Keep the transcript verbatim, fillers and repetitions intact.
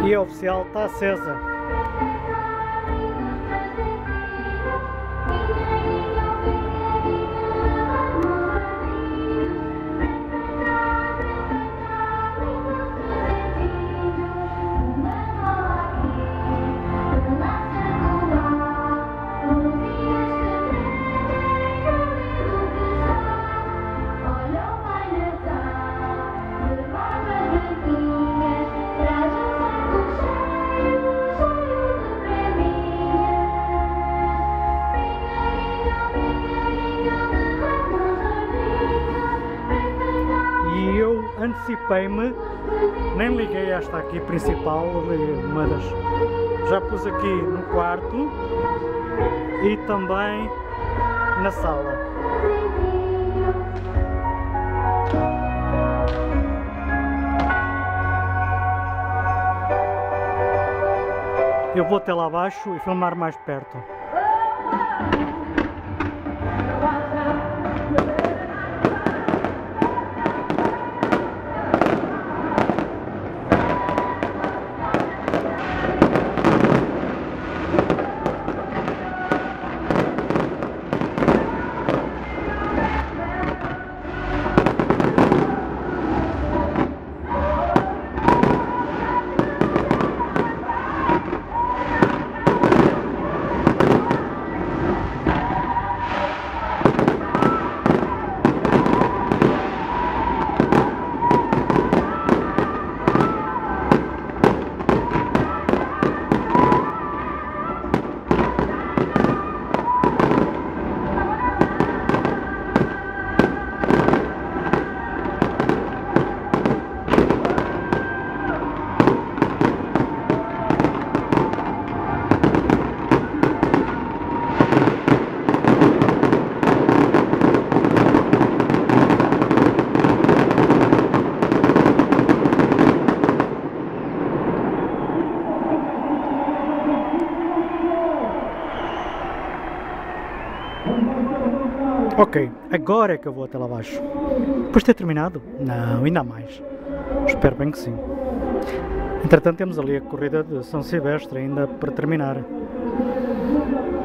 E a oficial está acesa. Antecipei-me, nem liguei esta aqui principal, uma das, já pus aqui no quarto e também na sala. Eu vou até lá abaixo e filmar mais perto. Ok, agora é que eu vou até lá abaixo. Depois de ter terminado? Não, ainda há mais. Espero bem que sim. Entretanto temos ali a corrida de São Silvestre ainda para terminar.